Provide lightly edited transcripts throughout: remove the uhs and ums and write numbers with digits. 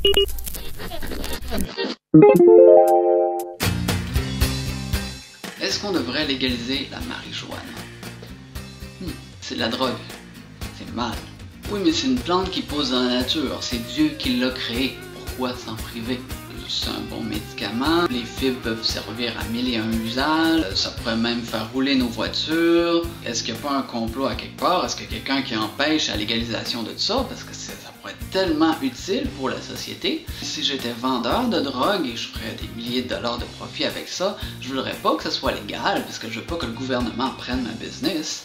Est-ce qu'on devrait légaliser la marijuana? C'est de la drogue. C'est mal. Oui, mais c'est une plante qui pousse dans la nature. C'est Dieu qui l'a créée. Pourquoi s'en priver? C'est un bon médicament. Les fibres peuvent servir à 1001 usages. Ça pourrait même faire rouler nos voitures. Est-ce qu'il n'y a pas un complot à quelque part? Est-ce qu'il y a quelqu'un qui empêche la légalisation de ça? Parce que ça pourrait être tellement utile pour la société. Si j'étais vendeur de drogue et je ferais des milliers de dollars de profit avec ça, je voudrais pas que ça soit légal parce que je veux pas que le gouvernement prenne ma business.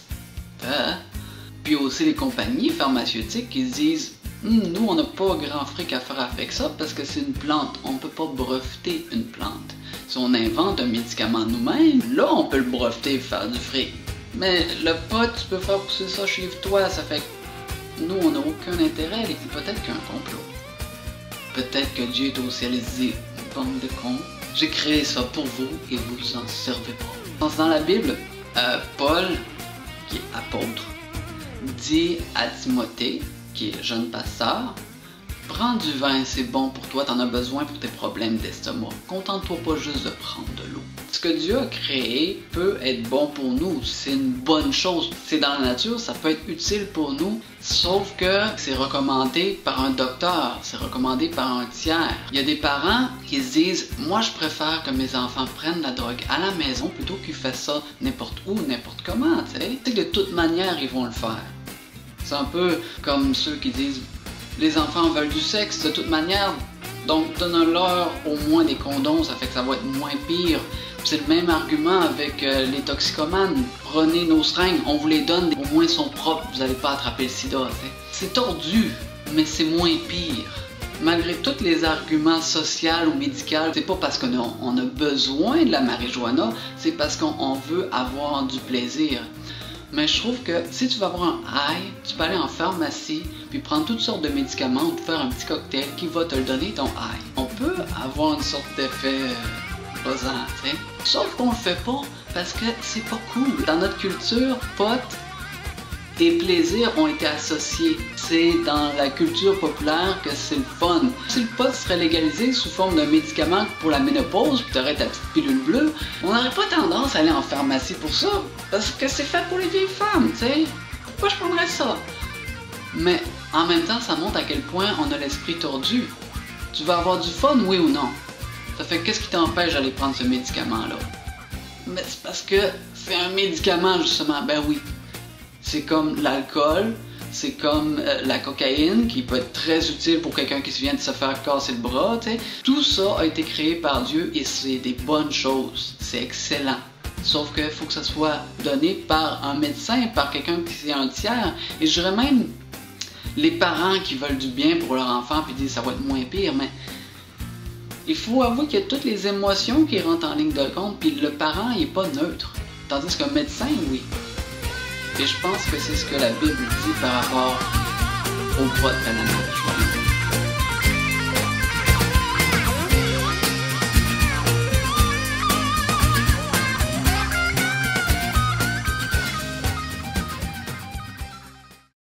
Puis aussi les compagnies pharmaceutiques qui disent nous on n'a pas grand fric à faire avec ça parce que c'est une plante, on peut pas breveter une plante. Si on invente un médicament nous-mêmes, là on peut le breveter et faire du fric. Mais le pot, tu peux faire pousser ça chez toi, ça fait que nous on n'a aucun intérêt, et peut-être qu'il y a un complot. Peut-être que Dieu est au ciel et dit bande de cons, j'ai créé ça pour vous et vous en servez pas. Dans la Bible, Paul, qui est apôtre, dit à Timothée, qui est jeune pasteur, prends du vin, c'est bon pour toi, t'en as besoin pour tes problèmes d'estomac. Contente-toi pas juste de prendre de l'eau. Ce que Dieu a créé peut être bon pour nous, c'est une bonne chose. C'est dans la nature, ça peut être utile pour nous, sauf que c'est recommandé par un docteur, c'est recommandé par un tiers. Il y a des parents qui se disent, moi je préfère que mes enfants prennent la drogue à la maison plutôt qu'ils fassent ça n'importe où, n'importe comment, tu sais. De toute manière, ils vont le faire. C'est un peu comme ceux qui disent les enfants veulent du sexe de toute manière, donc donne-leur au moins des condoms, ça fait que ça va être moins pire. C'est le même argument avec les toxicomanes. Prenez nos seringues, on vous les donne, au moins ils sont propres, vous n'allez pas attraper le sida. C'est tordu, mais c'est moins pire. Malgré tous les arguments sociaux ou médicaux, c'est pas parce qu'on a besoin de la marijuana, c'est parce qu'on veut avoir du plaisir. Mais je trouve que si tu veux avoir un high, tu peux aller en pharmacie puis prendre toutes sortes de médicaments ou faire un petit cocktail qui va te le donner ton high. On peut avoir une sorte d'effet pesant, tu sais. Sauf qu'on le fait pas parce que c'est pas cool. Dans notre culture, pot et plaisir ont été associés. C'est dans la culture populaire que c'est le fun. Si le pot serait légalisé sous forme d'un médicament pour la ménopause, puis t'aurais ta petite pilule bleue, on n'aurait pas tendance à aller en pharmacie pour ça, parce que c'est fait pour les vieilles femmes, tu sais. Pourquoi je prendrais ça? Mais en même temps, ça montre à quel point on a l'esprit tordu. Tu veux avoir du fun, oui ou non? Ça fait qu'est-ce qui t'empêche d'aller prendre ce médicament-là? Mais c'est parce que c'est un médicament, justement. Ben oui. C'est comme l'alcool, c'est comme la cocaïne qui peut être très utile pour quelqu'un qui vient de se faire casser le bras, tu sais. Tout ça a été créé par Dieu et c'est des bonnes choses, c'est excellent. Sauf qu'il faut que ça soit donné par un médecin, par quelqu'un qui est un tiers. Et je dirais même les parents qui veulent du bien pour leur enfant puis disent ça va être moins pire, mais il faut avouer qu'il y a toutes les émotions qui rentrent en ligne de compte puis le parent il n'est pas neutre. Tandis qu'un médecin, oui. Et je pense que c'est ce que la Bible dit par rapport au pot à la marijuana.